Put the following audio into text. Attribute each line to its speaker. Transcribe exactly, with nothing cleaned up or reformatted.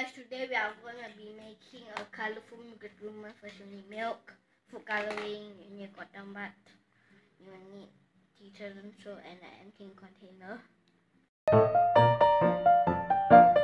Speaker 1: guys, today we are going to be making a colorful yogurt rumah. First you need milk, food coloring, you need cotton bud, you need detergent soap and an empty container.